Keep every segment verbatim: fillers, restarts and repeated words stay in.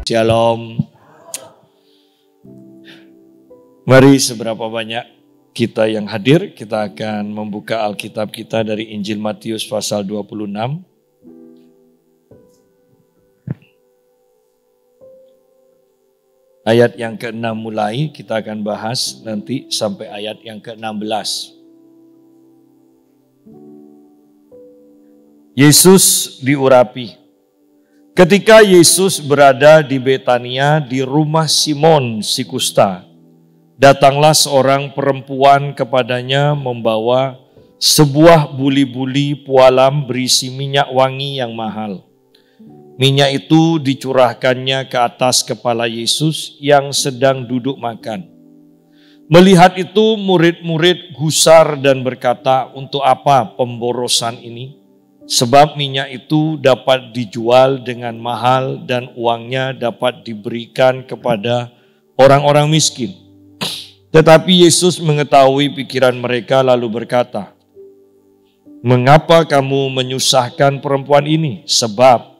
Shalom. Mari seberapa banyak kita yang hadir, kita akan membuka Alkitab kita dari Injil Matius pasal dua puluh enam. Ayat yang keenam mulai, kita akan bahas nanti sampai ayat yang keenam belas. Yesus diurapi. Ketika Yesus berada di Betania di rumah Simon si kusta, datanglah seorang perempuan kepadanya membawa sebuah buli-buli pualam berisi minyak wangi yang mahal. Minyak itu dicurahkannya ke atas kepala Yesus yang sedang duduk makan. Melihat itu murid-murid gusar dan berkata, "Untuk apa pemborosan ini? Sebab minyak itu dapat dijual dengan mahal dan uangnya dapat diberikan kepada orang-orang miskin." Tetapi Yesus mengetahui pikiran mereka lalu berkata, "Mengapa kamu menyusahkan perempuan ini? Sebab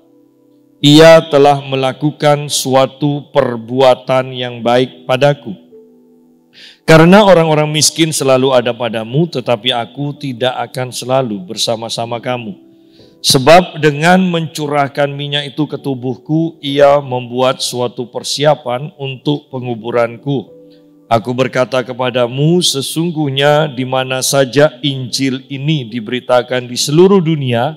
ia telah melakukan suatu perbuatan yang baik padaku. Karena orang-orang miskin selalu ada padamu, tetapi aku tidak akan selalu bersama-sama kamu. Sebab dengan mencurahkan minyak itu ke tubuhku, ia membuat suatu persiapan untuk penguburanku. Aku berkata kepadamu, sesungguhnya di mana saja Injil ini diberitakan di seluruh dunia,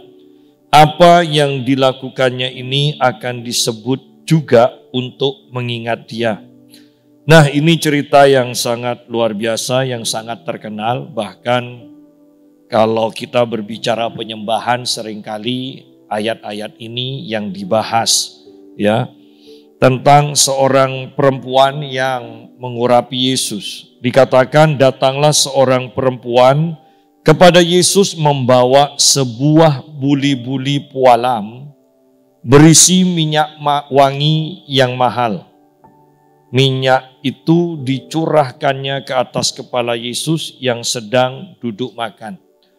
apa yang dilakukannya ini akan disebut juga untuk mengingat dia." Nah, ini cerita yang sangat luar biasa, yang sangat terkenal. Bahkan kalau kita berbicara penyembahan, seringkali ayat-ayat ini yang dibahas, ya, tentang seorang perempuan yang mengurapi Yesus. Dikatakan datanglah seorang perempuan kepada Yesus membawa sebuah buli-buli pualam berisi minyak wangi yang mahal. Minyak itu dicurahkannya ke atas kepala Yesus yang sedang duduk makan.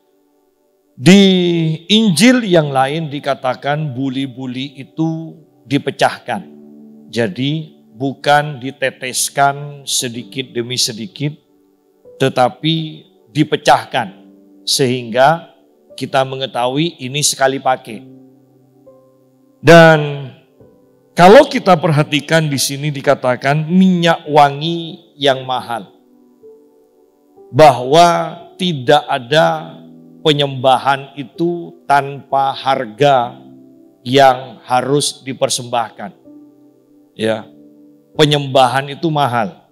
Di Injil yang lain dikatakan buli-buli itu dipecahkan. Jadi bukan diteteskan sedikit demi sedikit, tetapi dipecahkan. Sehingga kita mengetahui ini sekali pakai. Dan kalau kita perhatikan di sini dikatakan minyak wangi yang mahal. Bahwa tidak ada penyembahan itu tanpa harga yang harus dipersembahkan. Ya, penyembahan itu mahal.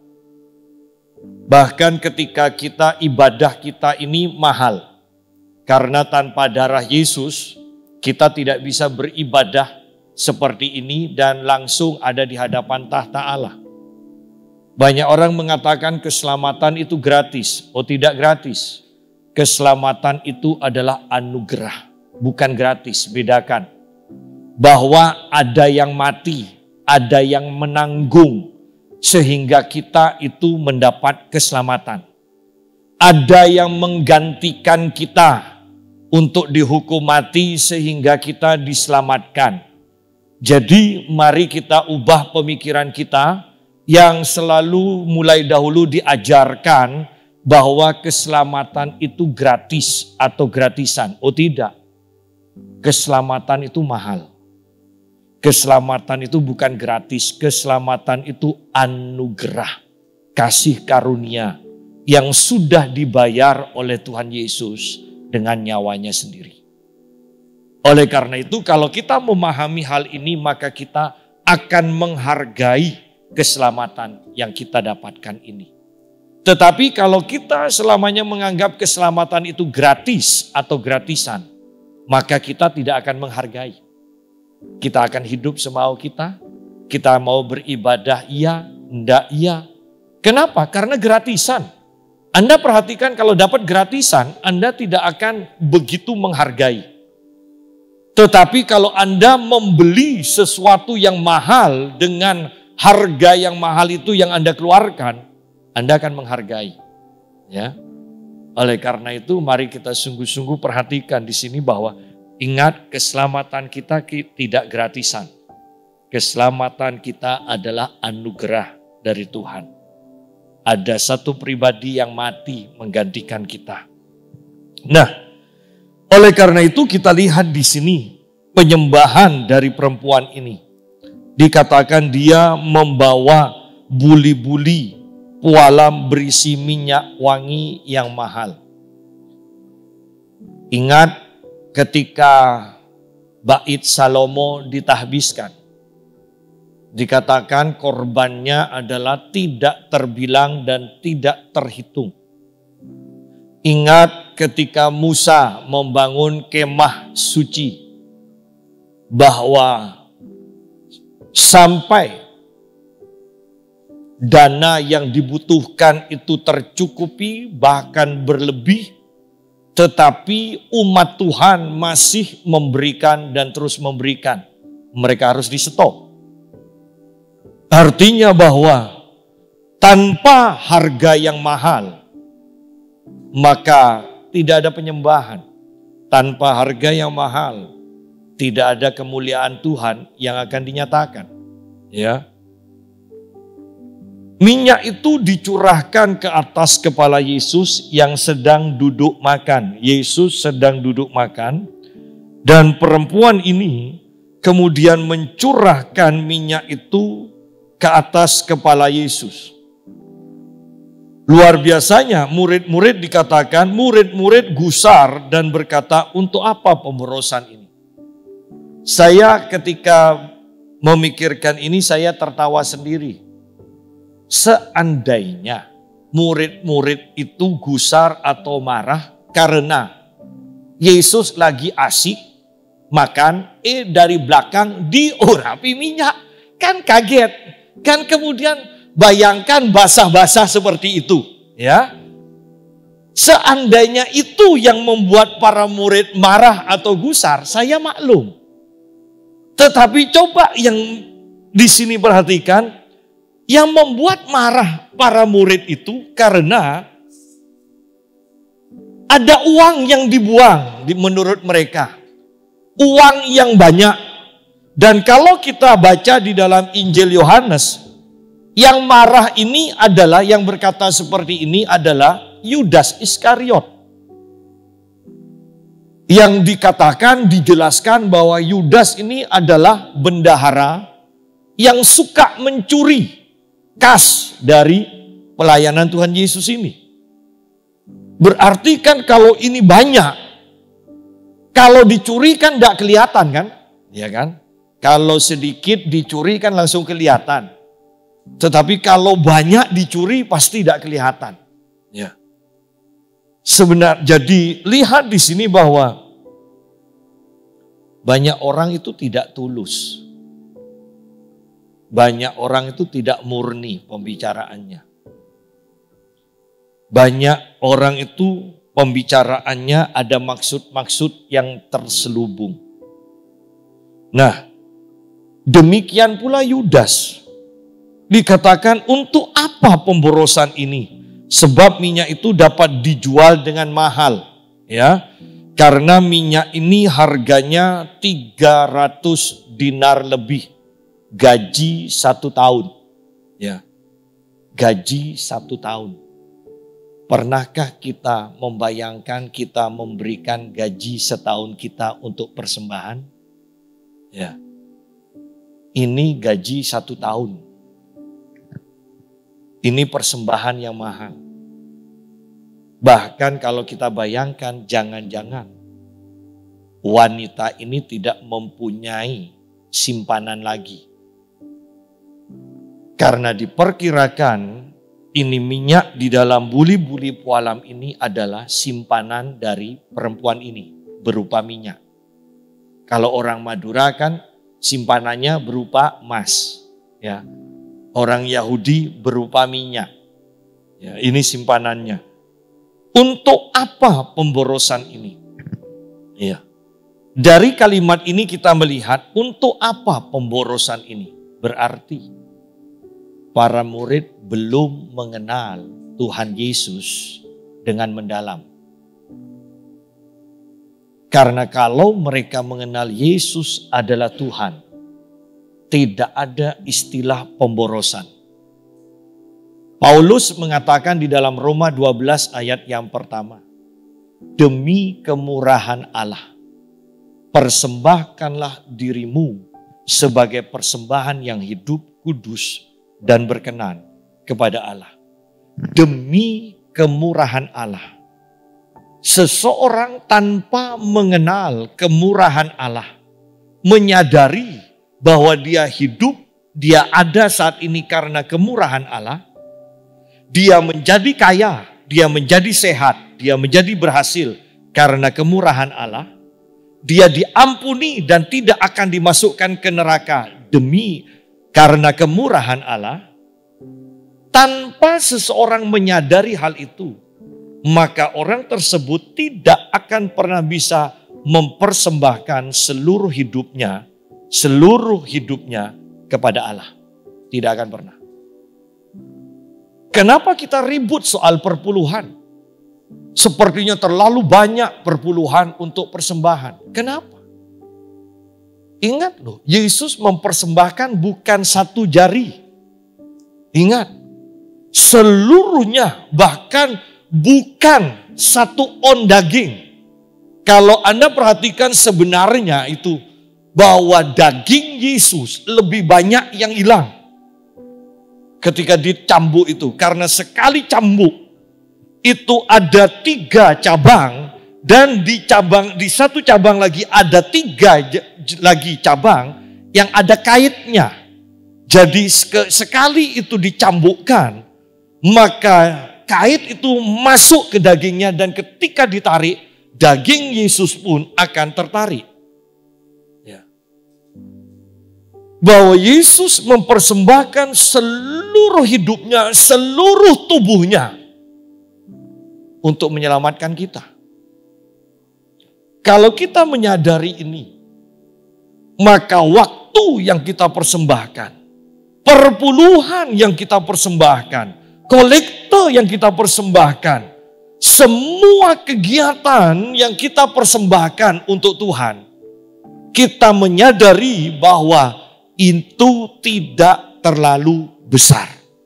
Bahkan ketika kita ibadah kita ini mahal. Karena tanpa darah Yesus, kita tidak bisa beribadah seperti ini dan langsung ada di hadapan tahta Allah. Banyak orang mengatakan keselamatan itu gratis. Oh, tidak gratis. Keselamatan itu adalah anugerah, bukan gratis. Bedakan. Bahwa ada yang mati, ada yang menanggung, sehingga kita itu mendapat keselamatan. Ada yang menggantikan kita untuk dihukum mati sehingga kita diselamatkan. Jadi mari kita ubah pemikiran kita yang selalu mulai dahulu diajarkan bahwa keselamatan itu gratis atau gratisan. Oh tidak, keselamatan itu mahal. Keselamatan itu bukan gratis, keselamatan itu anugerah, kasih karunia yang sudah dibayar oleh Tuhan Yesus dengan nyawanya sendiri. Oleh karena itu kalau kita memahami hal ini maka kita akan menghargai keselamatan yang kita dapatkan ini. Tetapi kalau kita selamanya menganggap keselamatan itu gratis atau gratisan, maka kita tidak akan menghargai. Kita akan hidup semau kita, kita mau beribadah iya, enggak iya. Kenapa? Karena gratisan. Anda perhatikan kalau dapat gratisan, Anda tidak akan begitu menghargai. Tetapi kalau Anda membeli sesuatu yang mahal dengan harga yang mahal itu yang Anda keluarkan, Anda akan menghargai. Ya. Oleh karena itu mari kita sungguh-sungguh perhatikan di sini bahwa ingat keselamatan kita tidak gratisan. keselamatan kita adalah anugerah dari Tuhan. Ada satu pribadi yang mati menggantikan kita. Nah, oleh karena itu kita lihat di sini penyembahan dari perempuan ini. Dikatakan dia membawa buli-buli pualam berisi minyak wangi yang mahal. Ingat ketika bait Salomo ditahbiskan. Dikatakan korbannya adalah tidak terbilang dan tidak terhitung. Ingat ketika Musa membangun kemah suci, bahwa sampai dana yang dibutuhkan itu tercukupi bahkan berlebih, tetapi umat Tuhan masih memberikan dan terus memberikan. Mereka harus di-stop. Artinya bahwa tanpa harga yang mahal, maka tidak ada penyembahan. Tanpa harga yang mahal, tidak ada kemuliaan Tuhan yang akan dinyatakan. Ya, minyak itu dicurahkan ke atas kepala Yesus yang sedang duduk makan. Yesus sedang duduk makan, dan perempuan ini kemudian mencurahkan minyak itu ke atas kepala Yesus. Luar biasanya, murid-murid dikatakan, murid-murid gusar dan berkata, untuk apa pemborosan ini? Saya ketika memikirkan ini, saya tertawa sendiri. Seandainya murid-murid itu gusar atau marah karena Yesus lagi asik makan, eh dari belakang diurapi minyak. Kan kaget. Kan kemudian bayangkan basah-basah seperti itu, ya. Seandainya itu yang membuat para murid marah atau gusar, saya maklum. Tetapi coba yang di sini perhatikan, yang membuat marah para murid itu karena ada uang yang dibuang menurut mereka. Uang yang banyak. Dan kalau kita baca di dalam Injil Yohanes, yang marah ini adalah, yang berkata seperti ini adalah Yudas Iskariot. Yang dikatakan, dijelaskan bahwa Yudas ini adalah bendahara yang suka mencuri kas dari pelayanan Tuhan Yesus ini. Berarti kan kalau ini banyak, kalau dicuri kan tidak kelihatan kan? Ya kan? Kalau sedikit dicuri kan langsung kelihatan. Tetapi kalau banyak dicuri pasti tidak kelihatan. Ya. Sebenarnya, jadi lihat di sini bahwa banyak orang itu tidak tulus. Banyak orang itu tidak murni pembicaraannya. Banyak orang itu pembicaraannya ada maksud-maksud yang terselubung. Nah, demikian pula Yudas. Dikatakan untuk apa pemborosan ini? Sebab minyak itu dapat dijual dengan mahal. Ya, karena minyak ini harganya tiga ratus dinar lebih. Gaji satu tahun. Ya, gaji satu tahun. Pernahkah kita membayangkan kita memberikan gaji setahun kita untuk persembahan? Ya. Ini gaji satu tahun. Ini persembahan yang mahal. Bahkan kalau kita bayangkan, jangan-jangan wanita ini tidak mempunyai simpanan lagi. Karena diperkirakan ini minyak di dalam buli-buli pualam ini adalah simpanan dari perempuan ini berupa minyak. Kalau orang Madura kan simpanannya berupa emas, ya. Orang Yahudi berupa minyak. Ya, ini simpanannya. Untuk apa pemborosan ini? Ya. Dari kalimat ini kita melihat untuk apa pemborosan ini? Berarti para murid belum mengenal Tuhan Yesus dengan mendalam. Karena kalau mereka mengenal Yesus adalah Tuhan, tidak ada istilah pemborosan. Paulus mengatakan di dalam Roma dua belas ayat yang pertama, demi kemurahan Allah, persembahkanlah dirimu sebagai persembahan yang hidup, kudus, dan berkenan kepada Allah. Demi kemurahan Allah. Seseorang tanpa mengenal kemurahan Allah, menyadari bahwa dia hidup, dia ada saat ini karena kemurahan Allah, dia menjadi kaya, dia menjadi sehat, dia menjadi berhasil karena kemurahan Allah, dia diampuni dan tidak akan dimasukkan ke neraka demi karena kemurahan Allah. Tanpa seseorang menyadari hal itu, maka orang tersebut tidak akan pernah bisa mempersembahkan seluruh hidupnya, seluruh hidupnya kepada Allah. Tidak akan pernah. Kenapa kita ribut soal perpuluhan? Sepertinya terlalu banyak perpuluhan untuk persembahan. Kenapa? Ingat loh, Yesus mempersembahkan bukan satu jari. Ingat, seluruhnya, bahkan bukan satu on daging. Kalau Anda perhatikan sebenarnya itu bahwa daging Yesus lebih banyak yang hilang ketika dicambuk itu. Karena sekali cambuk itu ada tiga cabang dan di cabang di satu cabang lagi ada tiga lagi cabang yang ada kaitnya. Jadi sekali itu dicambukkan, maka kait itu masuk ke dagingnya dan ketika ditarik, daging Yesus pun akan tertarik. Ya. Bahwa Yesus mempersembahkan seluruh hidupnya, seluruh tubuhnya untuk menyelamatkan kita. Kalau kita menyadari ini, maka waktu yang kita persembahkan, perpuluhan yang kita persembahkan, kolektor yang kita persembahkan, semua kegiatan yang kita persembahkan untuk Tuhan, kita menyadari bahwa itu tidak terlalu besar.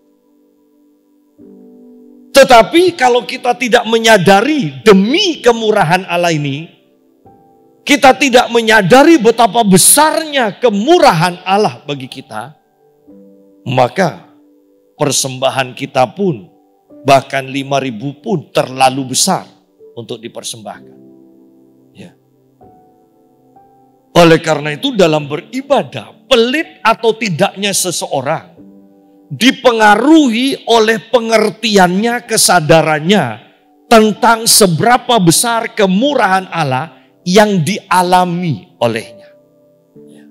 Tetapi kalau kita tidak menyadari demi kemurahan Allah ini, kita tidak menyadari betapa besarnya kemurahan Allah bagi kita, maka persembahan kita pun bahkan lima ribu pun terlalu besar untuk dipersembahkan. Ya. Oleh karena itu dalam beribadah, pelit atau tidaknya seseorang dipengaruhi oleh pengertiannya, kesadarannya tentang seberapa besar kemurahan Allah yang dialami olehnya. Ya.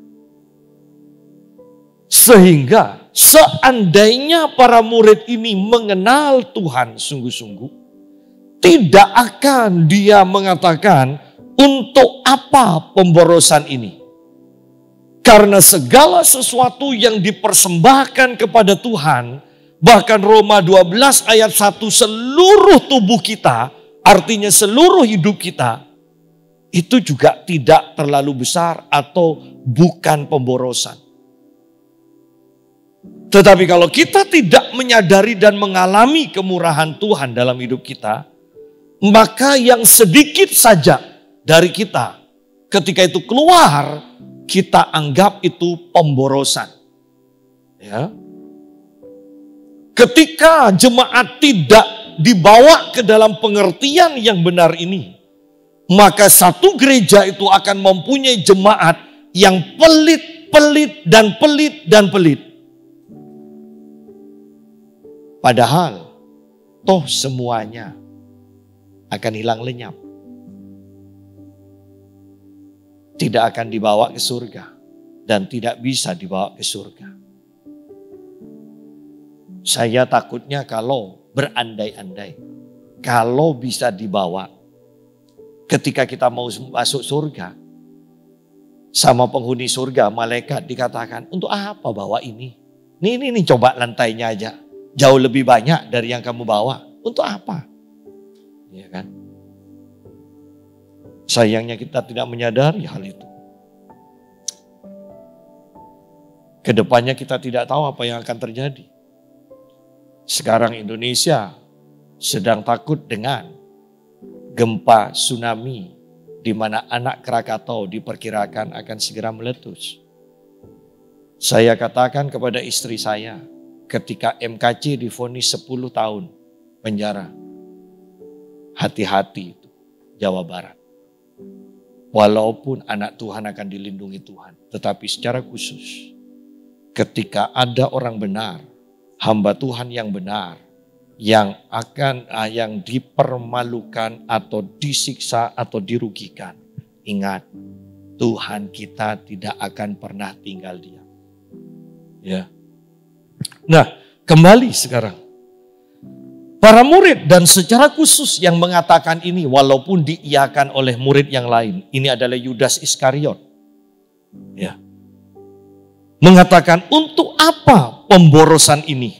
Sehingga seandainya para murid ini mengenal Tuhan sungguh-sungguh, tidak akan dia mengatakan, untuk apa pemborosan ini? Karena segala sesuatu yang dipersembahkan kepada Tuhan, bahkan Roma dua belas ayat satu, seluruh tubuh kita, artinya seluruh hidup kita, itu juga tidak terlalu besar atau bukan pemborosan. Tetapi kalau kita tidak menyadari dan mengalami kemurahan Tuhan dalam hidup kita, maka yang sedikit saja dari kita ketika itu keluar, kita anggap itu pemborosan. Ya. Ketika jemaat tidak dibawa ke dalam pengertian yang benar ini, maka satu gereja itu akan mempunyai jemaat yang pelit, pelit, dan pelit, dan pelit. Padahal, toh semuanya akan hilang lenyap. Tidak akan dibawa ke surga. Dan tidak bisa dibawa ke surga. Saya takutnya kalau berandai-andai, kalau bisa dibawa, ketika kita mau masuk surga, sama penghuni surga, malaikat dikatakan, untuk apa bawa ini? Ini, ini, ini coba lantainya aja. Jauh lebih banyak dari yang kamu bawa. Untuk apa? Ya kan? Sayangnya kita tidak menyadari hal itu. Kedepannya kita tidak tahu apa yang akan terjadi. Sekarang Indonesia sedang takut dengan gempa tsunami di mana anak Krakatau diperkirakan akan segera meletus. Saya katakan kepada istri saya ketika M K C divonis sepuluh tahun penjara. Hati-hati itu Jawa Barat. Walaupun anak Tuhan akan dilindungi Tuhan, tetapi secara khusus ketika ada orang benar, hamba Tuhan yang benar, yang akan ah, yang dipermalukan atau disiksa atau dirugikan. Ingat, Tuhan kita tidak akan pernah tinggal diam. Ya. Nah, kembali sekarang. Para murid dan secara khusus yang mengatakan ini walaupun diiyakan oleh murid yang lain. Ini adalah Yudas Iskariot. Ya. Mengatakan untuk apa pemborosan ini?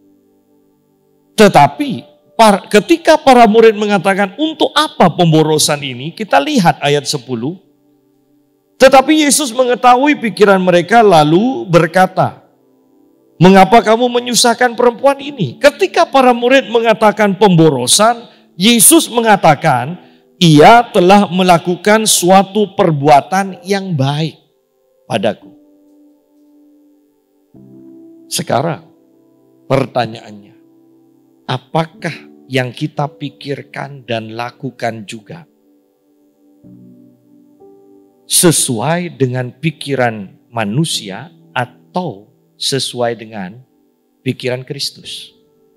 Tetapi ketika para murid mengatakan untuk apa pemborosan ini, kita lihat ayat sepuluh. Tetapi Yesus mengetahui pikiran mereka lalu berkata, mengapa kamu menyusahkan perempuan ini? Ketika para murid mengatakan pemborosan, Yesus mengatakan ia telah melakukan suatu perbuatan yang baik padaku. Sekarang pertanyaannya, apakah yang kita pikirkan dan lakukan juga sesuai dengan pikiran manusia atau sesuai dengan pikiran Kristus?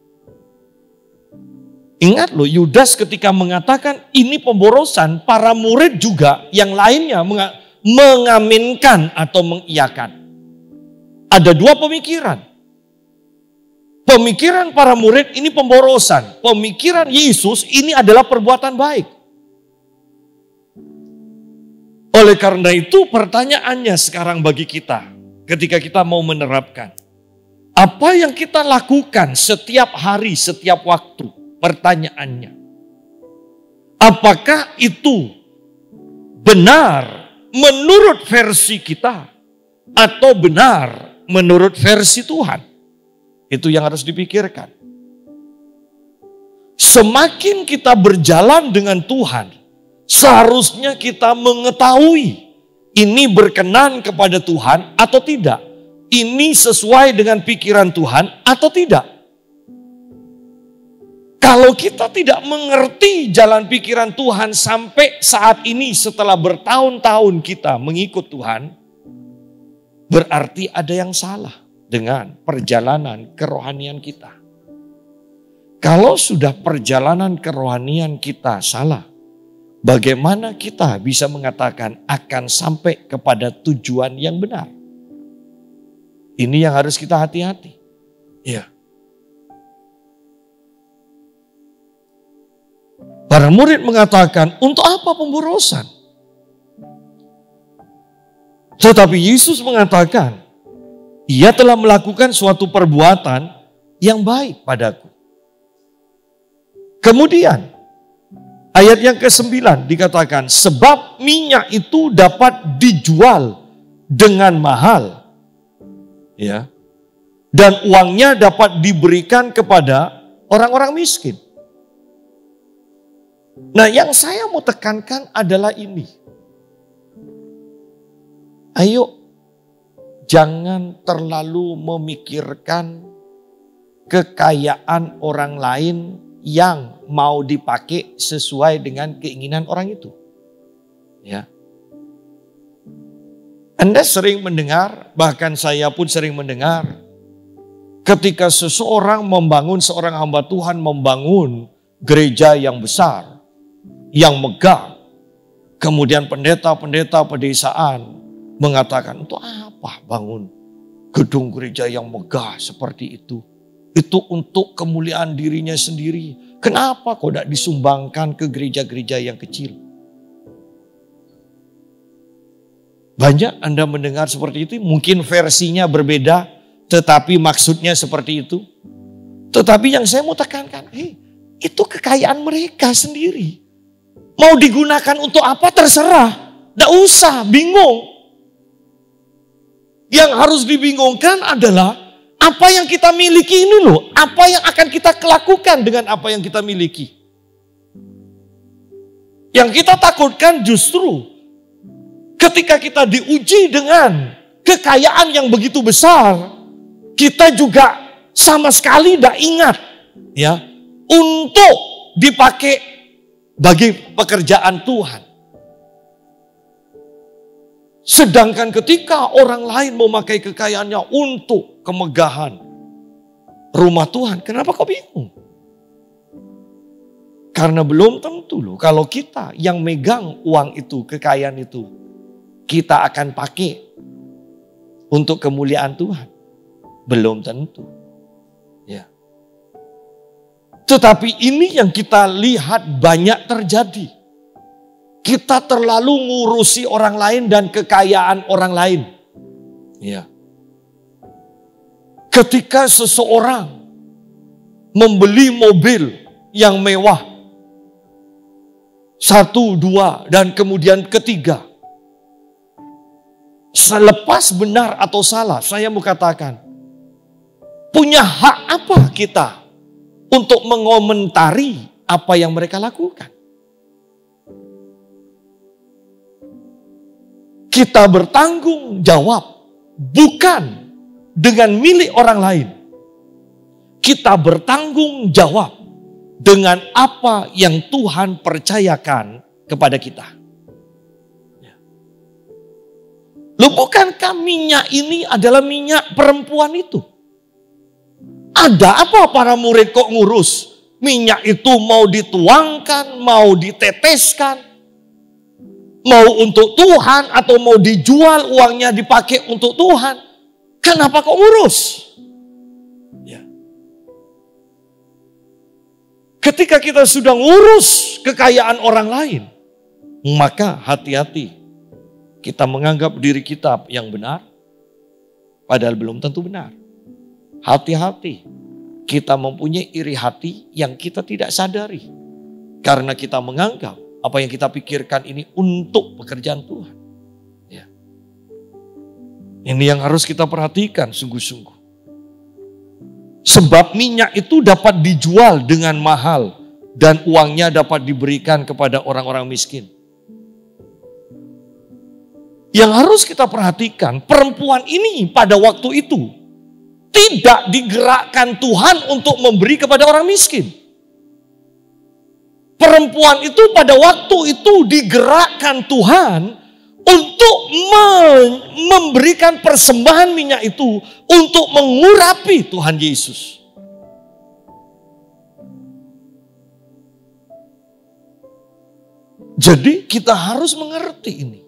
Ingat loh, Yudas ketika mengatakan ini pemborosan, para murid juga yang lainnya mengaminkan atau mengiyakan. Ada dua pemikiran. Pemikiran para murid ini pemborosan. Pemikiran Yesus ini adalah perbuatan baik. Oleh karena itu pertanyaannya sekarang bagi kita. Ketika kita mau menerapkan. Apa yang kita lakukan setiap hari, setiap waktu. Pertanyaannya. Apakah itu benar menurut versi kita. Atau benar menurut versi Tuhan? Itu yang harus dipikirkan. Semakin kita berjalan dengan Tuhan, seharusnya kita mengetahui ini berkenan kepada Tuhan atau tidak. Ini sesuai dengan pikiran Tuhan atau tidak. Kalau kita tidak mengerti jalan pikiran Tuhan sampai saat ini setelah bertahun-tahun kita mengikut Tuhan, berarti ada yang salah dengan perjalanan kerohanian kita. Kalau sudah perjalanan kerohanian kita salah, bagaimana kita bisa mengatakan akan sampai kepada tujuan yang benar? Ini yang harus kita hati-hati. Ya. Para murid mengatakan, untuk apa pemborosan? Tetapi Yesus mengatakan, ia telah melakukan suatu perbuatan yang baik padaku. Kemudian, ayat yang kesembilan dikatakan, sebab minyak itu dapat dijual dengan mahal. Ya. Dan uangnya dapat diberikan kepada orang-orang miskin. Nah, yang saya mau tekankan adalah ini. Ayo, jangan terlalu memikirkan kekayaan orang lain yang mau dipakai sesuai dengan keinginan orang itu. Ya. Anda sering mendengar, bahkan saya pun sering mendengar, ketika seseorang membangun, seorang hamba Tuhan membangun gereja yang besar, yang megah, kemudian pendeta-pendeta pedesaan mengatakan, untuk apa bangun gedung gereja yang megah seperti itu? Itu untuk kemuliaan dirinya sendiri. Kenapa kok tidak disumbangkan ke gereja-gereja yang kecil? Banyak Anda mendengar seperti itu, mungkin versinya berbeda, tetapi maksudnya seperti itu. Tetapi yang saya mau tekankan, hey, itu kekayaan mereka sendiri. Mau digunakan untuk apa terserah, tidak usah bingung. Yang harus dibingungkan adalah apa yang kita miliki ini loh. Apa yang akan kita lakukan dengan apa yang kita miliki. Yang kita takutkan justru ketika kita diuji dengan kekayaan yang begitu besar, kita juga sama sekali tidak ingat ya untuk dipakai bagi pekerjaan Tuhan. Sedangkan ketika orang lain memakai kekayaannya untuk kemegahan rumah Tuhan, kenapa kau bingung? Karena belum tentu loh kalau kita yang megang uang itu, kekayaan itu, kita akan pakai untuk kemuliaan Tuhan. Belum tentu. Ya. Tetapi ini yang kita lihat banyak terjadi. Kita terlalu ngurusi orang lain dan kekayaan orang lain. Ya. Ketika seseorang membeli mobil yang mewah, satu, dua, dan kemudian ketiga. Selepas benar atau salah, saya mau katakan, punya hak apa kita untuk mengomentari apa yang mereka lakukan? Kita bertanggung jawab bukan dengan milik orang lain. Kita bertanggung jawab dengan apa yang Tuhan percayakan kepada kita. Loh, bukankah minyak ini adalah minyak perempuan itu? Ada apa para murid kok ngurus? Minyak itu mau dituangkan, mau diteteskan, mau untuk Tuhan atau mau dijual uangnya dipakai untuk Tuhan. Kenapa kok ngurus? Ya. Ketika kita sudah ngurus kekayaan orang lain, maka hati-hati. Kita menganggap diri kita yang benar, padahal belum tentu benar. Hati-hati, kita mempunyai iri hati yang kita tidak sadari. Karena kita menganggap apa yang kita pikirkan ini untuk pekerjaan Tuhan. Ya. Ini yang harus kita perhatikan sungguh-sungguh. Sebab minyak itu dapat dijual dengan mahal dan uangnya dapat diberikan kepada orang-orang miskin. Yang harus kita perhatikan, perempuan ini pada waktu itu tidak digerakkan Tuhan untuk memberi kepada orang miskin. Perempuan itu pada waktu itu digerakkan Tuhan untuk memberikan persembahan minyak itu untuk mengurapi Tuhan Yesus. Jadi kita harus mengerti ini.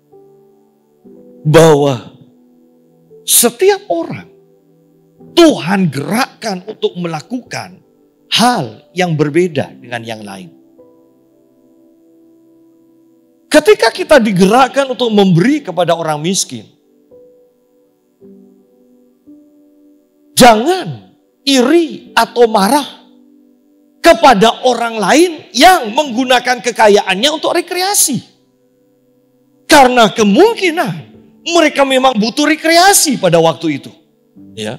Bahwa setiap orang Tuhan gerakkan untuk melakukan hal yang berbeda dengan yang lain. Ketika kita digerakkan untuk memberi kepada orang miskin, jangan iri atau marah kepada orang lain yang menggunakan kekayaannya untuk rekreasi. Karena kemungkinan mereka memang butuh rekreasi pada waktu itu. Ya.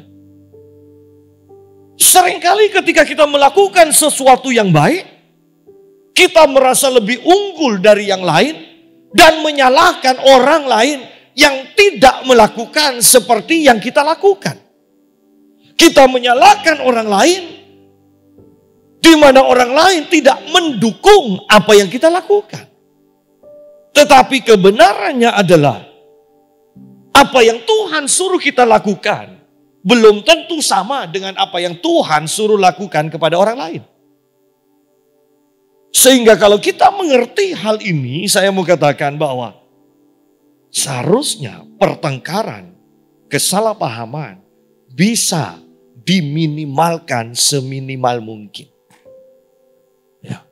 Seringkali ketika kita melakukan sesuatu yang baik, kita merasa lebih unggul dari yang lain dan menyalahkan orang lain yang tidak melakukan seperti yang kita lakukan. Kita menyalahkan orang lain di mana orang lain tidak mendukung apa yang kita lakukan. Tetapi kebenarannya adalah apa yang Tuhan suruh kita lakukan belum tentu sama dengan apa yang Tuhan suruh lakukan kepada orang lain. Sehingga kalau kita mengerti hal ini, saya mau katakan bahwa seharusnya pertengkaran, kesalahpahaman bisa diminimalkan seminimal mungkin. Ya.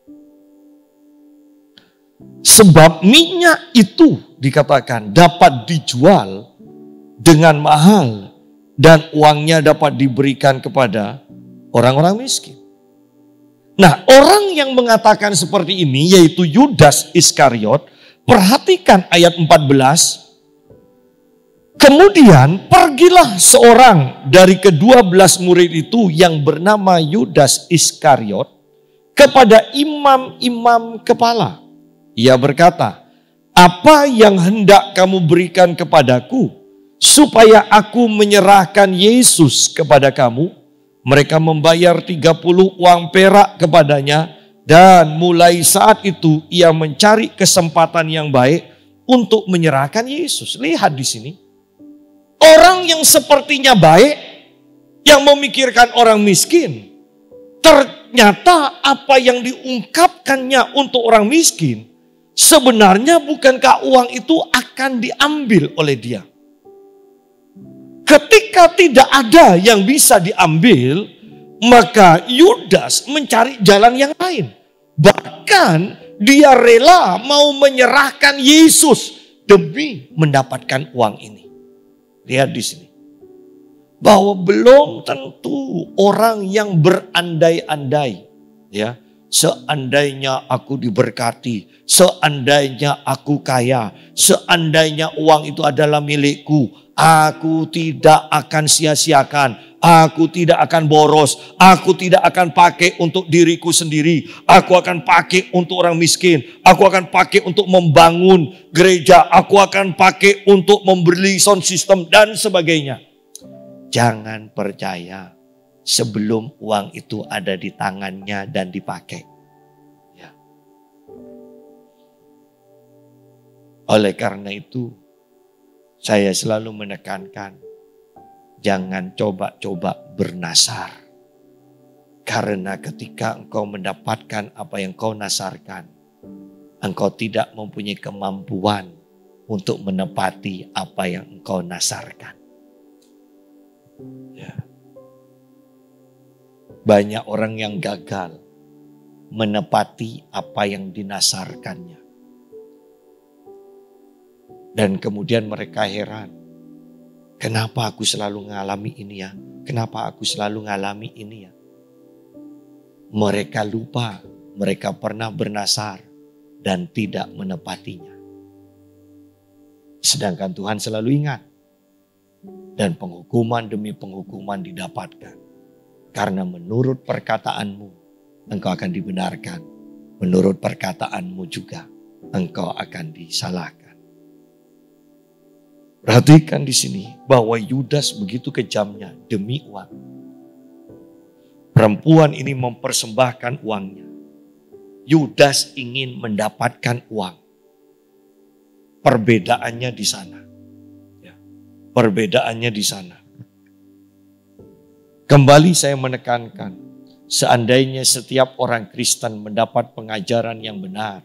Sebab minyak itu dikatakan dapat dijual dengan mahal dan uangnya dapat diberikan kepada orang-orang miskin. Nah, orang yang mengatakan seperti ini yaitu Yudas Iskariot, perhatikan ayat empat belas. Kemudian pergilah seorang dari kedua belas murid itu yang bernama Yudas Iskariot kepada imam-imam kepala. Ia berkata, "Apa yang hendak kamu berikan kepadaku supaya aku menyerahkan Yesus kepada kamu?" Mereka membayar tiga puluh uang perak kepadanya, dan mulai saat itu ia mencari kesempatan yang baik untuk menyerahkan Yesus. Lihat di sini. Orang yang sepertinya baik, yang memikirkan orang miskin, ternyata apa yang diungkapkannya untuk orang miskin, sebenarnya bukankah uang itu akan diambil oleh dia. Ketika tidak ada yang bisa diambil, maka Yudas mencari jalan yang lain. Bahkan dia rela mau menyerahkan Yesus demi mendapatkan uang ini. Lihat di sini. Bahwa belum tentu orang yang berandai-andai, ya, seandainya aku diberkati, seandainya aku kaya, seandainya uang itu adalah milikku, aku tidak akan sia-siakan, aku tidak akan boros, aku tidak akan pakai untuk diriku sendiri, aku akan pakai untuk orang miskin, aku akan pakai untuk membangun gereja, aku akan pakai untuk membeli sound system dan sebagainya. Jangan percaya sebelum uang itu ada di tangannya dan dipakai. Ya. Oleh karena itu, saya selalu menekankan, jangan coba-coba bernasar. Karena ketika engkau mendapatkan apa yang kau nasarkan, engkau tidak mempunyai kemampuan untuk menepati apa yang engkau nasarkan. Ya. Banyak orang yang gagal menepati apa yang dinasarkannya. Dan kemudian mereka heran. Kenapa aku selalu mengalami ini ya? Kenapa aku selalu mengalami ini ya? Mereka lupa, mereka pernah bernasar dan tidak menepatinya. Sedangkan Tuhan selalu ingat. Dan penghukuman demi penghukuman didapatkan. Karena menurut perkataanmu, engkau akan dibenarkan. Menurut perkataanmu juga, engkau akan disalahkan. Perhatikan di sini bahwa Yudas begitu kejamnya demi uang. Perempuan ini mempersembahkan uangnya. Yudas ingin mendapatkan uang. Perbedaannya di sana. Ya, perbedaannya di sana. Kembali saya menekankan, seandainya setiap orang Kristen mendapat pengajaran yang benar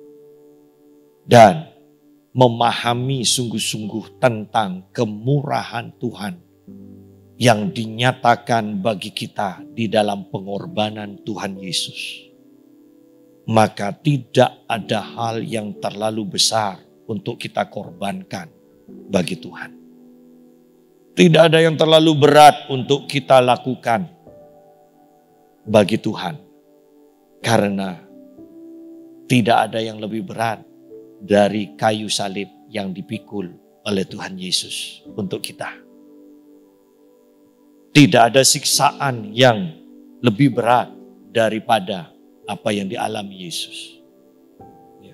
dan memahami sungguh-sungguh tentang kemurahan Tuhan yang dinyatakan bagi kita di dalam pengorbanan Tuhan Yesus, maka tidak ada hal yang terlalu besar untuk kita korbankan bagi Tuhan. Tidak ada yang terlalu berat untuk kita lakukan bagi Tuhan, karena tidak ada yang lebih berat dari kayu salib yang dipikul oleh Tuhan Yesus untuk kita. Tidak ada siksaan yang lebih berat daripada apa yang dialami Yesus. Ya.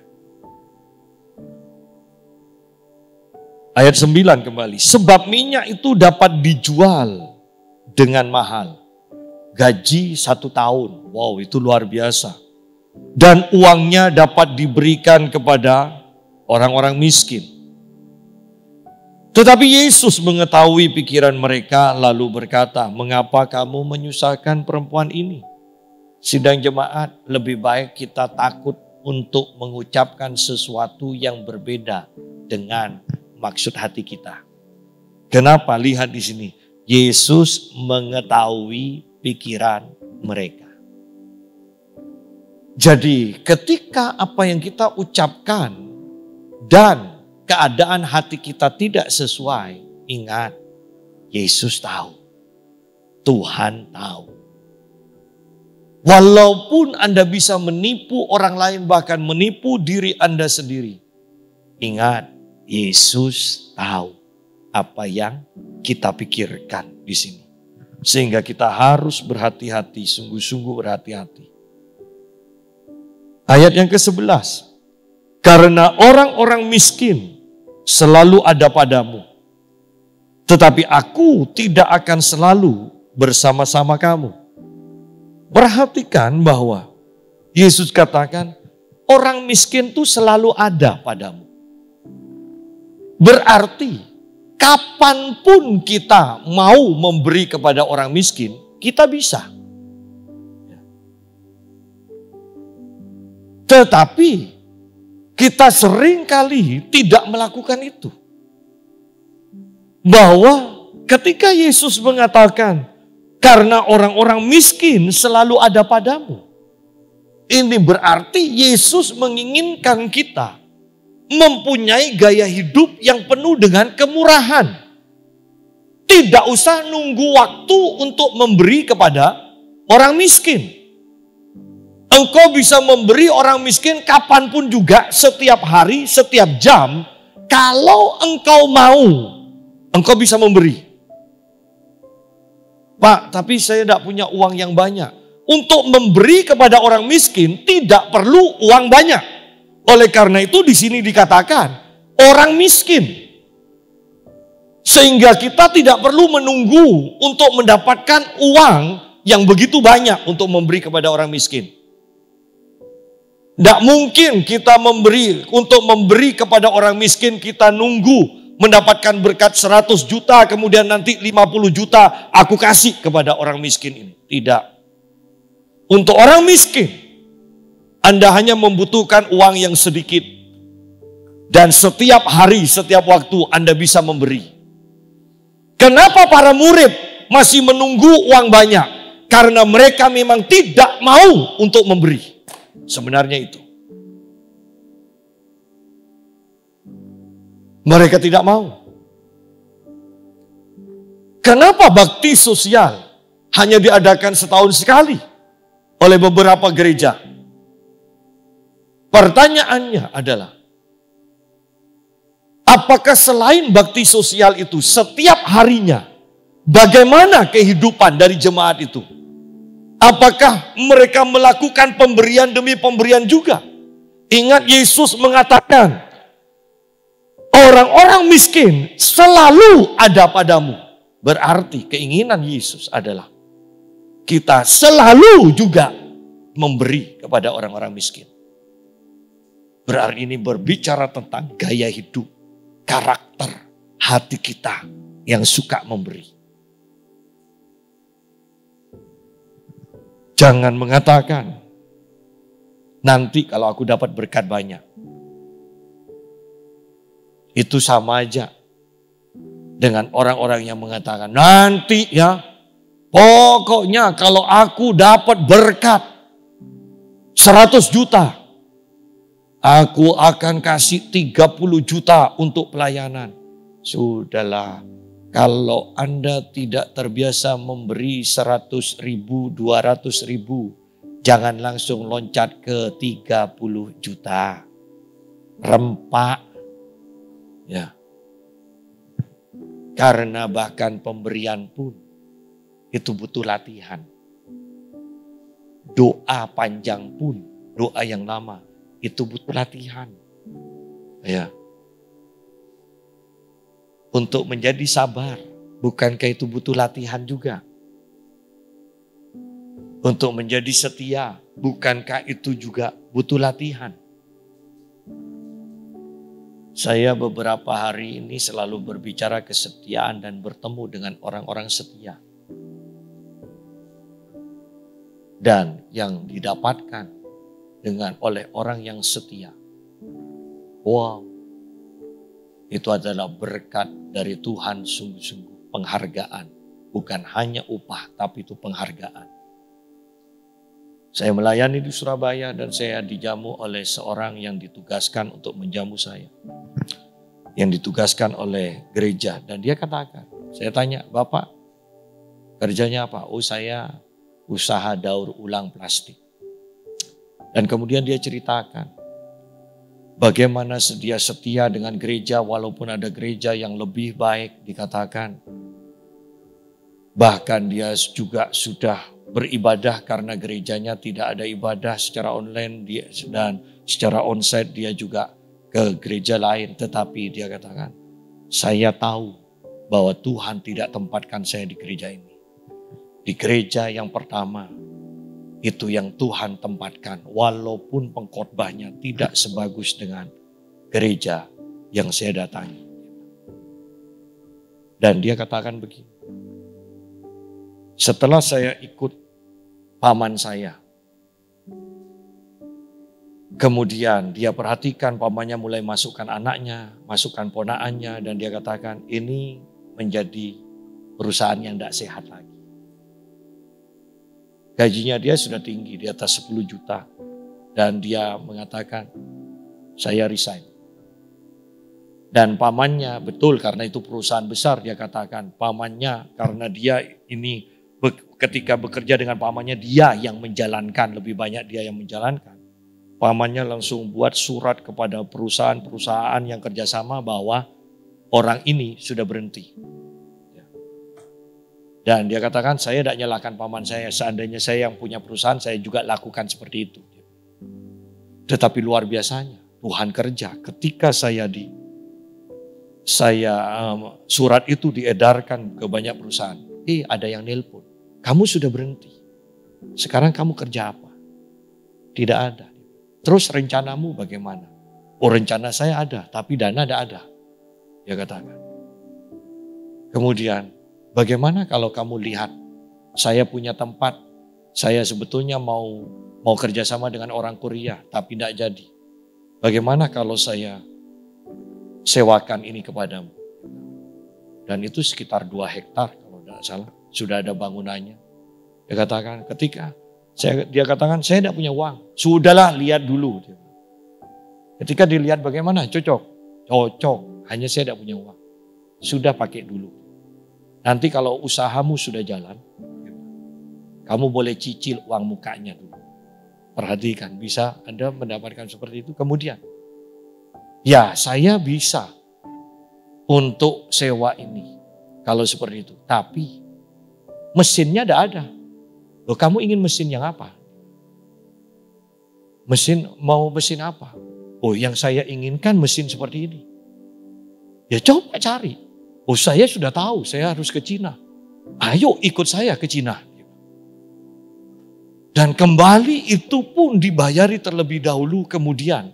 Ayat sembilan kembali. Sebab minyak itu dapat dijual dengan mahal. Gaji satu tahun. Wow, itu luar biasa. Dan uangnya dapat diberikan kepada orang-orang miskin. Tetapi Yesus mengetahui pikiran mereka lalu berkata, "Mengapa kamu menyusahkan perempuan ini? Sidang jemaat, lebih baik kita takut untuk mengucapkan sesuatu yang berbeda dengan maksud hati kita." Kenapa? Lihat di sini. Yesus mengetahui pikiran mereka. Jadi ketika apa yang kita ucapkan dan keadaan hati kita tidak sesuai, ingat, Yesus tahu. Tuhan tahu. Walaupun Anda bisa menipu orang lain, bahkan menipu diri Anda sendiri, ingat, Yesus tahu apa yang kita pikirkan di sini. Sehingga kita harus berhati-hati, sungguh-sungguh berhati-hati. Ayat yang kesebelas. Karena orang-orang miskin selalu ada padamu, tetapi aku tidak akan selalu bersama-sama kamu. Perhatikan bahwa Yesus katakan orang miskin itu selalu ada padamu. Berarti kapanpun kita mau memberi kepada orang miskin, kita bisa. Tetapi kita seringkali tidak melakukan itu. Bahwa ketika Yesus mengatakan, karena orang-orang miskin selalu ada padamu. Ini berarti Yesus menginginkan kita mempunyai gaya hidup yang penuh dengan kemurahan. Tidak usah nunggu waktu untuk memberi kepada orang miskin. Engkau bisa memberi orang miskin kapanpun juga, setiap hari, setiap jam. Kalau engkau mau, engkau bisa memberi. Pak, tapi saya tidak punya uang yang banyak. Untuk memberi kepada orang miskin tidak perlu uang banyak. Oleh karena itu di sini dikatakan orang miskin. Sehingga kita tidak perlu menunggu untuk mendapatkan uang yang begitu banyak untuk memberi kepada orang miskin. Tidak mungkin kita memberi, untuk memberi kepada orang miskin kita nunggu mendapatkan berkat seratus juta, kemudian nanti lima puluh juta aku kasih kepada orang miskin ini. Tidak. Untuk orang miskin, Anda hanya membutuhkan uang yang sedikit. Dan setiap hari, setiap waktu Anda bisa memberi. Kenapa para murid masih menunggu uang banyak? Karena mereka memang tidak mau untuk memberi. Sebenarnya itu. Mereka tidak mau. Kenapa bakti sosial hanya diadakan setahun sekali oleh beberapa gereja? Pertanyaannya adalah, apakah selain bakti sosial itu setiap harinya, bagaimana kehidupan dari jemaat itu? Apakah mereka melakukan pemberian demi pemberian juga? Ingat Yesus mengatakan, orang-orang miskin selalu ada padamu. Berarti keinginan Yesus adalah kita selalu juga memberi kepada orang-orang miskin. Berarti ini berbicara tentang gaya hidup, karakter, hati kita yang suka memberi. Jangan mengatakan, nanti kalau aku dapat berkat banyak. Itu sama aja dengan orang-orang yang mengatakan, nanti ya, pokoknya kalau aku dapat berkat seratus juta, aku akan kasih tiga puluh juta untuk pelayanan. Sudahlah, kalau Anda tidak terbiasa memberi seratus ribu, dua ratus ribu, jangan langsung loncat ke tiga puluh juta. Rempak. Ya. Karena bahkan pemberian pun itu butuh latihan. Doa panjang pun, doa yang lama, itu butuh latihan. Ya. Untuk menjadi sabar, bukankah itu butuh latihan juga? Untuk menjadi setia, bukankah itu juga butuh latihan? Saya beberapa hari ini selalu berbicara kesetiaan dan bertemu dengan orang-orang setia. Dan yang didapatkan dengan oleh orang yang setia. Wow, itu adalah berkat dari Tuhan sungguh-sungguh. Penghargaan, bukan hanya upah, tapi itu penghargaan. Saya melayani di Surabaya dan saya dijamu oleh seorang yang ditugaskan untuk menjamu saya. Yang ditugaskan oleh gereja. Dan dia katakan, saya tanya, Bapak kerjanya apa? Oh, saya usaha daur ulang plastik. Dan kemudian dia ceritakan, Bagaimana dia setia dengan gereja walaupun ada gereja yang lebih baik dikatakan. Bahkan dia juga sudah beribadah karena gerejanya tidak ada ibadah secara online dia, dan secara onsite dia juga ke gereja lain. Tetapi dia katakan, saya tahu bahwa Tuhan tidak tempatkan saya di gereja ini. Di gereja yang pertama, itu yang Tuhan tempatkan, walaupun pengkhotbahnya tidak sebagus dengan gereja yang saya datangi. Dan dia katakan begini, setelah saya ikut paman saya, kemudian dia perhatikan pamannya mulai masukkan anaknya, masukkan ponaannya, dan dia katakan ini menjadi perusahaan yang tidak sehat lagi. Gajinya dia sudah tinggi, di atas sepuluh juta. Dan dia mengatakan, saya resign. Dan pamannya, betul karena itu perusahaan besar, dia katakan, pamannya karena dia ini ketika bekerja dengan pamannya, dia yang menjalankan, lebih banyak dia yang menjalankan. Pamannya langsung buat surat kepada perusahaan-perusahaan yang kerjasama bahwa orang ini sudah berhenti. Dan dia katakan, saya tidak nyalakan paman saya. Seandainya saya yang punya perusahaan, saya juga lakukan seperti itu. Tetapi luar biasanya, Tuhan kerja. Ketika saya di, saya um, surat itu diedarkan ke banyak perusahaan. Eh, ada yang nelpon. Kamu sudah berhenti. Sekarang kamu kerja apa? Tidak ada. Terus rencanamu bagaimana? Oh, rencana saya ada, tapi dana tidak ada. Dia katakan. Kemudian, bagaimana kalau kamu lihat, saya punya tempat, saya sebetulnya mau mau kerjasama dengan orang Korea, tapi tidak jadi. Bagaimana kalau saya sewakan ini kepadamu? Dan itu sekitar dua hektar kalau tidak salah, sudah ada bangunannya. Dia katakan, ketika saya, dia katakan, saya tidak punya uang. Sudahlah, lihat dulu. Ketika dilihat bagaimana, cocok, cocok. Hanya saya tidak punya uang. Sudah pakai dulu. Nanti kalau usahamu sudah jalan, kamu boleh cicil uang mukanya dulu. Perhatikan, bisa Anda mendapatkan seperti itu. Kemudian, ya saya bisa untuk sewa ini. Kalau seperti itu. Tapi mesinnya tidak ada. Loh, kamu ingin mesin yang apa? Mesin, mau mesin apa? Oh, yang saya inginkan mesin seperti ini. Ya coba cari. Oh, saya sudah tahu, saya harus ke Cina. Ayo ikut saya ke Cina. Dan kembali itu pun dibayari terlebih dahulu, kemudian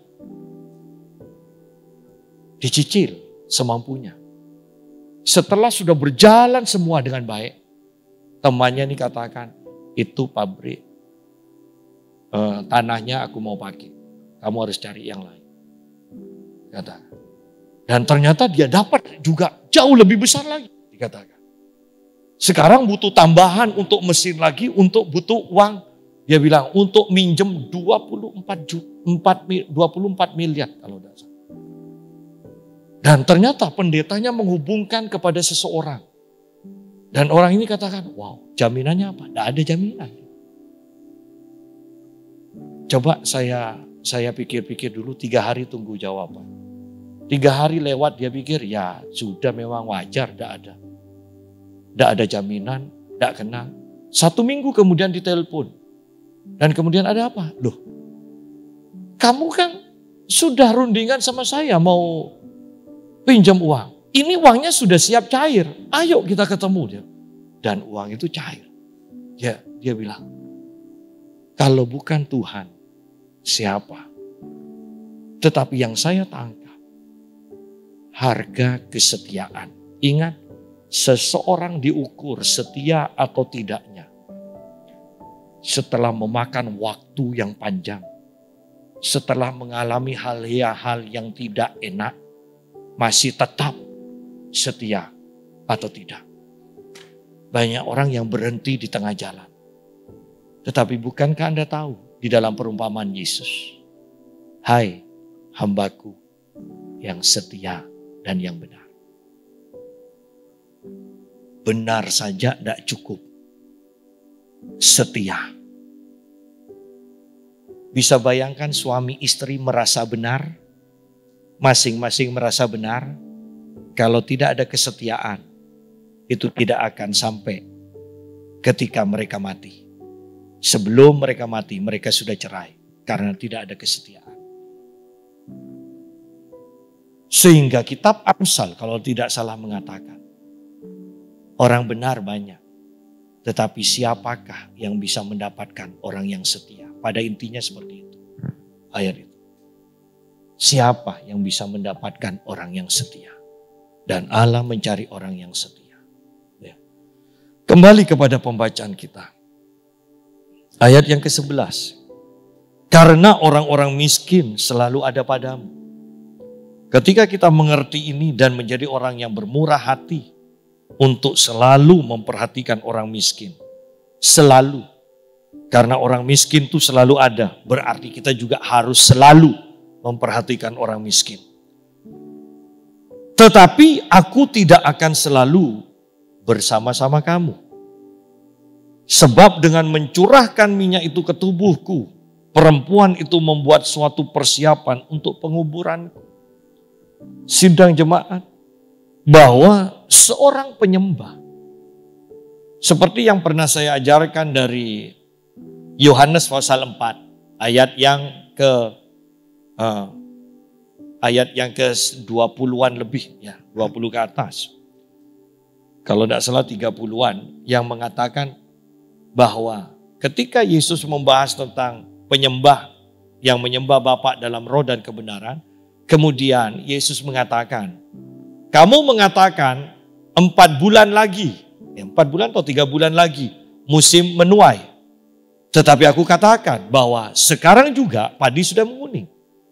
dicicil semampunya. Setelah sudah berjalan semua dengan baik, temannya ini katakan, itu pabrik eh, tanahnya aku mau pakai. Kamu harus cari yang lain. Katakan. Dan ternyata dia dapat juga jauh lebih besar lagi, dikatakan. Sekarang butuh tambahan untuk mesin lagi, untuk butuh uang. Dia bilang untuk minjem dua puluh empat miliar kalau tidak salah. Dan ternyata pendetanya menghubungkan kepada seseorang. Dan orang ini katakan, wow, jaminannya apa? Tidak ada jaminan. Coba saya saya pikir-pikir dulu, tiga hari tunggu jawaban. Tiga hari lewat dia pikir, ya sudah memang wajar, tidak ada. Tidak ada jaminan, tidak kenal. Satu minggu kemudian ditelepon. Dan kemudian ada apa? Loh, kamu kan sudah rundingan sama saya mau pinjam uang. Ini uangnya sudah siap cair. Ayo kita ketemu dia. Dan uang itu cair. Dia, dia bilang, kalau bukan Tuhan, siapa? Tetapi yang saya tangkap, harga kesetiaan. Ingat, seseorang diukur setia atau tidaknya setelah memakan waktu yang panjang, setelah mengalami hal-hal yang tidak enak, masih tetap setia atau tidak. Banyak orang yang berhenti di tengah jalan. Tetapi bukankah Anda tahu di dalam perumpamaan Yesus? Hai hambaku yang setia dan yang benar. Benar saja tidak cukup. Setia. Bisa bayangkan suami istri merasa benar, masing-masing merasa benar, kalau tidak ada kesetiaan, itu tidak akan sampai ketika mereka mati. Sebelum mereka mati, mereka sudah cerai karena tidak ada kesetiaan. Sehingga kitab Amsal kalau tidak salah mengatakan, orang benar banyak, tetapi siapakah yang bisa mendapatkan orang yang setia? Pada intinya seperti itu. Ayat itu. Siapa yang bisa mendapatkan orang yang setia? Dan Allah mencari orang yang setia. Ya. Kembali kepada pembacaan kita. Ayat yang kesebelas. Karena orang-orang miskin selalu ada padamu. Ketika kita mengerti ini dan menjadi orang yang bermurah hati untuk selalu memperhatikan orang miskin. Selalu. Karena orang miskin itu selalu ada. Berarti kita juga harus selalu memperhatikan orang miskin. Tetapi aku tidak akan selalu bersama-sama kamu. Sebab dengan mencurahkan minyak itu ke tubuhku, perempuan itu membuat suatu persiapan untuk penguburanku. Sidang jemaat, bahwa seorang penyembah, seperti yang pernah saya ajarkan dari Yohanes pasal empat, ayat yang ke uh, ayat yang ke dua puluhan lebih, ya, dua puluh ke atas. Kalau tidak salah tiga puluhan, yang mengatakan bahwa ketika Yesus membahas tentang penyembah yang menyembah Bapa dalam roh dan kebenaran, kemudian Yesus mengatakan, kamu mengatakan empat bulan lagi, empat bulan atau tiga bulan lagi musim menuai. Tetapi aku katakan bahwa sekarang juga padi sudah menguning.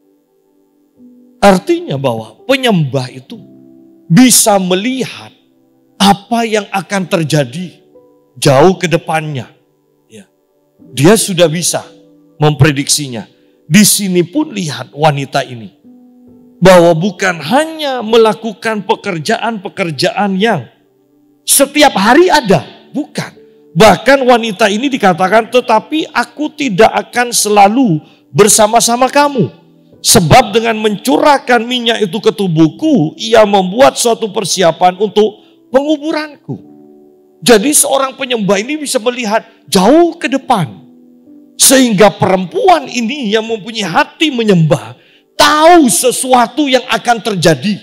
Artinya bahwa penyembah itu bisa melihat apa yang akan terjadi jauh ke depannya. Ya. Dia sudah bisa memprediksinya. Di sini pun lihat wanita ini. Bahwa bukan hanya melakukan pekerjaan-pekerjaan yang setiap hari ada. Bukan. Bahkan wanita ini dikatakan, tetapi aku tidak akan selalu bersama-sama kamu. Sebab dengan mencurahkan minyak itu ke tubuhku, ia membuat suatu persiapan untuk penguburanku. Jadi seorang penyembah ini bisa melihat jauh ke depan. Sehingga perempuan ini yang mempunyai hati menyembah, tahu sesuatu yang akan terjadi.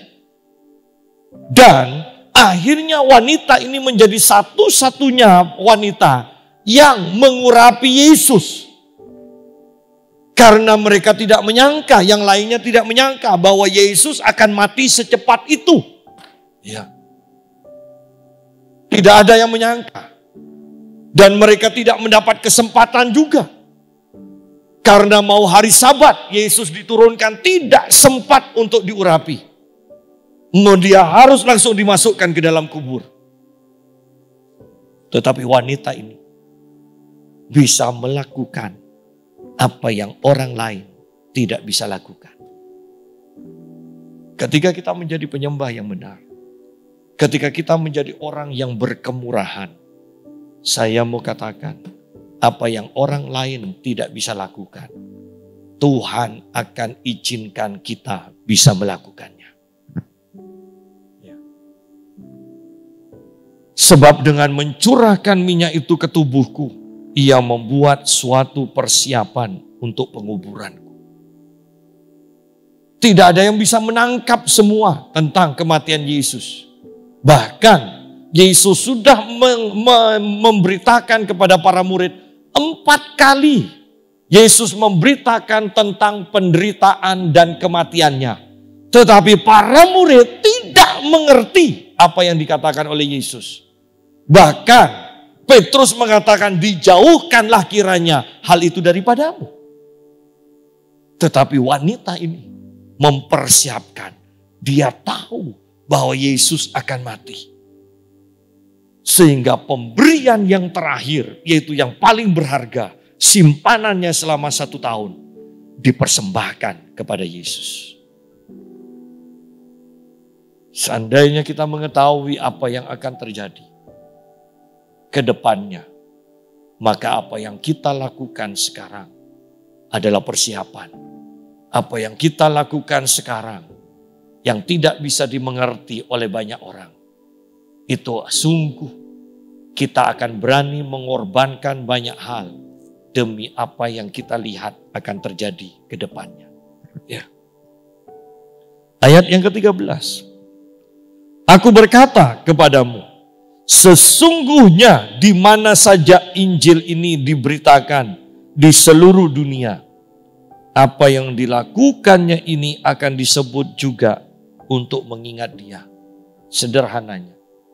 Dan akhirnya wanita ini menjadi satu-satunya wanita yang mengurapi Yesus. Karena mereka tidak menyangka, yang lainnya tidak menyangka bahwa Yesus akan mati secepat itu. Ya. Tidak ada yang menyangka. Dan mereka tidak mendapat kesempatan juga. Karena mau hari Sabat, Yesus diturunkan tidak sempat untuk diurapi. Dia harus langsung dimasukkan ke dalam kubur. Tetapi wanita ini bisa melakukan apa yang orang lain tidak bisa lakukan. Ketika kita menjadi penyembah yang benar, ketika kita menjadi orang yang berkemurahan, saya mau katakan, apa yang orang lain tidak bisa lakukan, Tuhan akan izinkan kita bisa melakukannya. Ya. Sebab dengan mencurahkan minyak itu ke tubuhku, ia membuat suatu persiapan untuk penguburanku. Tidak ada yang bisa menangkap semua tentang kematian Yesus. Bahkan Yesus sudah memberitakan kepada para murid empat kali. Yesus memberitakan tentang penderitaan dan kematiannya. Tetapi para murid tidak mengerti apa yang dikatakan oleh Yesus. Bahkan Petrus mengatakan, dijauhkanlah kiranya hal itu daripadamu. Tetapi wanita ini mempersiapkan. Dia tahu bahwa Yesus akan mati. Sehingga pemberian yang terakhir, yaitu yang paling berharga, simpanannya selama satu tahun, dipersembahkan kepada Yesus. Seandainya kita mengetahui apa yang akan terjadi ke depannya, maka apa yang kita lakukan sekarang adalah persiapan. Apa yang kita lakukan sekarang yang tidak bisa dimengerti oleh banyak orang. Itu sungguh kita akan berani mengorbankan banyak hal demi apa yang kita lihat akan terjadi ke depannya. Ya. Ayat yang ketiga belas. Aku berkata kepadamu, sesungguhnya di mana saja Injil ini diberitakan di seluruh dunia, apa yang dilakukannya ini akan disebut juga untuk mengingat dia. Sederhananya.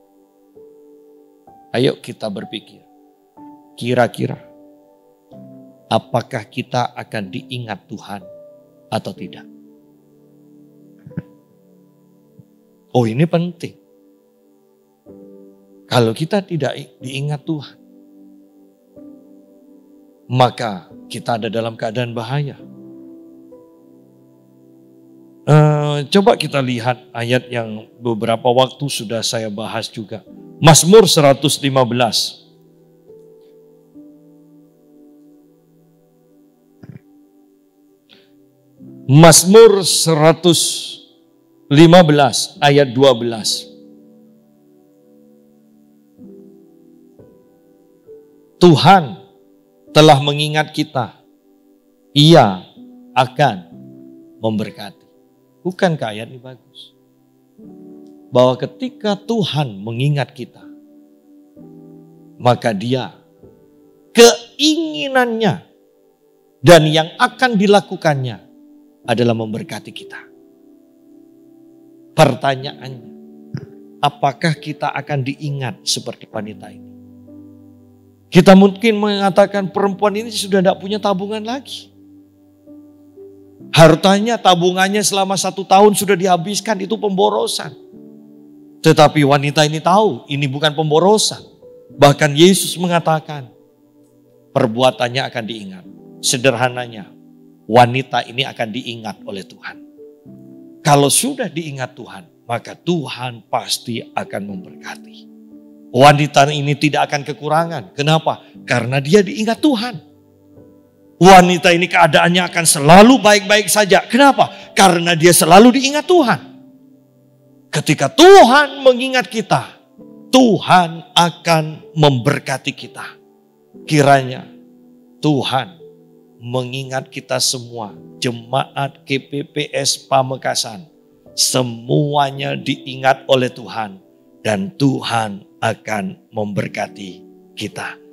Ayo kita berpikir. Kira-kira apakah kita akan diingat Tuhan atau tidak? Oh, ini penting. Kalau kita tidak diingat Tuhan, maka kita ada dalam keadaan bahaya. Uh, coba kita lihat ayat yang beberapa waktu sudah saya bahas juga. Mazmur seratus lima belas. Mazmur seratus lima belas ayat dua belas. Tuhan telah mengingat kita. Ia akan memberkati. Bukankah ayat ini bagus? Bahwa ketika Tuhan mengingat kita, maka dia keinginannya dan yang akan dilakukannya adalah memberkati kita. Pertanyaannya, apakah kita akan diingat seperti wanita ini? Kita mungkin mengatakan perempuan ini sudah tidak punya tabungan lagi. Hartanya, tabungannya selama satu tahun sudah dihabiskan, itu pemborosan. Tetapi wanita ini tahu ini bukan pemborosan. Bahkan Yesus mengatakan perbuatannya akan diingat. Sederhananya, wanita ini akan diingat oleh Tuhan. Kalau sudah diingat Tuhan, maka Tuhan pasti akan memberkati. Wanita ini tidak akan kekurangan. Kenapa? Karena dia diingat Tuhan. Wanita ini keadaannya akan selalu baik-baik saja. Kenapa? Karena dia selalu diingat Tuhan. Ketika Tuhan mengingat kita, Tuhan akan memberkati kita. Kiranya Tuhan mengingat kita semua, jemaat G P P S Pamekasan, semuanya diingat oleh Tuhan dan Tuhan akan memberkati kita.